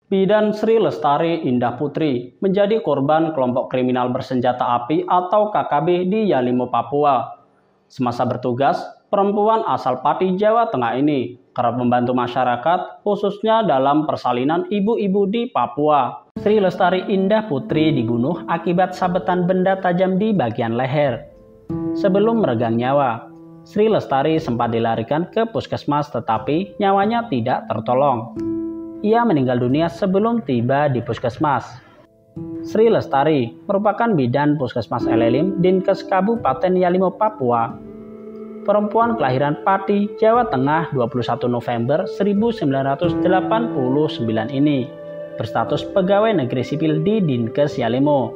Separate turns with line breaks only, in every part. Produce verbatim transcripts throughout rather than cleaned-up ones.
Bidan Sri Lestari Indah Putri menjadi korban kelompok kriminal bersenjata api atau K K B di Yalimo, Papua. Semasa bertugas, perempuan asal Pati, Jawa Tengah ini kerap membantu masyarakat, khususnya dalam persalinan ibu-ibu di Papua. Sri Lestari Indah Putri dibunuh akibat sabetan benda tajam di bagian leher. Sebelum meregang nyawa, Sri Lestari sempat dilarikan ke puskesmas tetapi nyawanya tidak tertolong. Ia meninggal dunia sebelum tiba di puskesmas. Sri Lestari merupakan bidan puskesmas Elelim Dinkes Kabupaten Yalimo, Papua. Perempuan kelahiran Pati, Jawa Tengah dua puluh satu November seribu sembilan ratus delapan puluh sembilan ini berstatus pegawai negeri sipil di Dinkes Yalimo.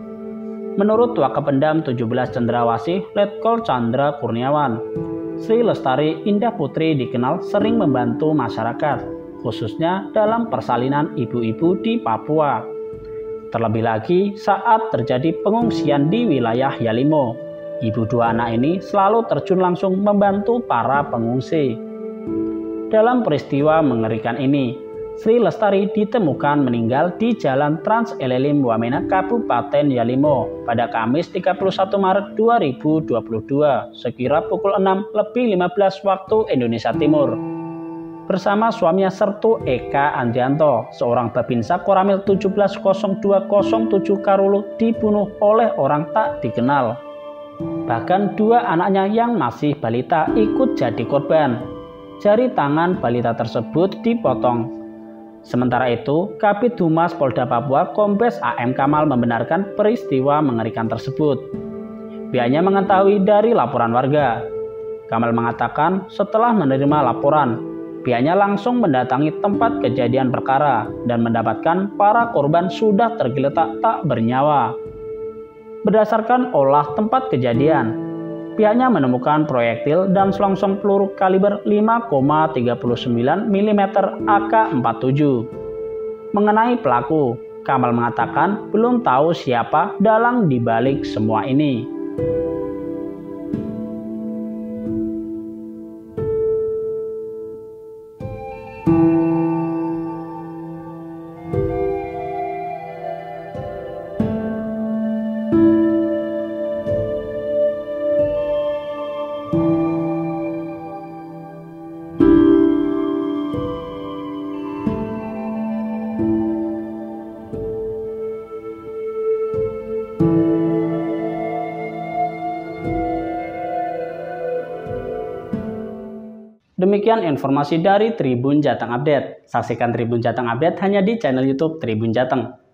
Menurut Wakapendam tujuh belas Cendrawasih Letkol Chandra Kurniawan, Sri Lestari Indah Putri dikenal sering membantu masyarakat, khususnya dalam persalinan ibu-ibu di Papua. Terlebih lagi saat terjadi pengungsian di wilayah Yalimo, ibu dua anak ini selalu terjun langsung membantu para pengungsi. Dalam peristiwa mengerikan ini, Sri Lestari ditemukan meninggal di Jalan Trans Elelim Wamena, Kabupaten Yalimo pada Kamis tiga puluh satu Maret dua ribu dua puluh dua sekira pukul enam lebih lima belas waktu Indonesia Timur. Bersama suaminya Sertu Eka Andrianto, seorang Babinsa Koramil tujuh belas nol dua nol tujuh Karulu dibunuh oleh orang tak dikenal. Bahkan dua anaknya yang masih balita ikut jadi korban. Jari tangan balita tersebut dipotong. Sementara itu, Kabid Humas Polda Papua Kombes A M Kamal membenarkan peristiwa mengerikan tersebut. Pihaknya mengetahui dari laporan warga. Kamal mengatakan setelah menerima laporan, pihaknya langsung mendatangi tempat kejadian perkara dan mendapatkan para korban sudah tergeletak tak bernyawa. Berdasarkan olah tempat kejadian, pihaknya menemukan proyektil dan selongsong peluru kaliber lima koma tiga sembilan milimeter A K empat tujuh. Mengenai pelaku, Kamal mengatakan belum tahu siapa dalang dibalik semua ini. Demikian informasi dari Tribun Jateng Update. Saksikan Tribun Jateng Update hanya di channel YouTube Tribun Jateng.